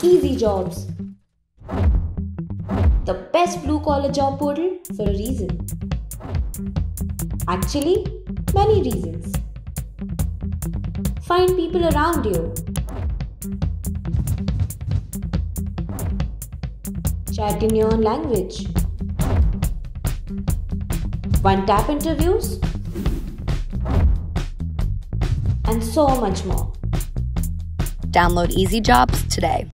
Easy Jobs, the best blue collar job portal for a reason. Actually, many reasons. Find people around you. Chat in your own language. One tap interviews. And so much more. Download Easy Jobs today.